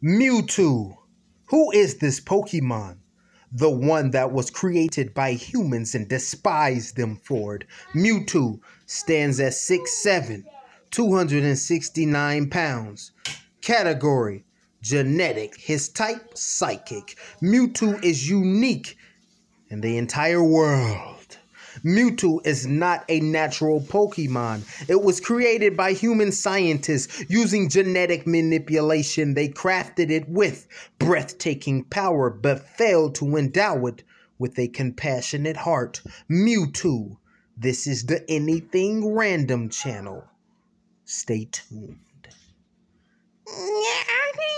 Mewtwo. Who is this Pokemon? The one that was created by humans and despise them for it. Mewtwo stands at 6'7", 269 pounds. Category: genetic. His type: psychic. Mewtwo is unique in the entire world. Mewtwo is not a natural Pokemon. It was created by human scientists using genetic manipulation. They crafted it with breathtaking power, but failed to endow it with a compassionate heart. Mewtwo. This is the Anything Random channel. Stay tuned.